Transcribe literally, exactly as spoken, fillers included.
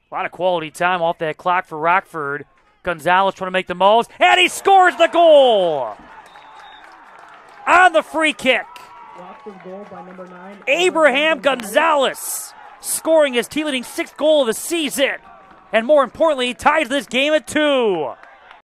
A lot of quality time off that clock for Rockford. Gonzalez trying to make the most, and he scores the goal! On the free kick. Goal by number nine, Abraham Gonzalez scoring his team-leading sixth goal of the season. And more importantly, ties this game at two.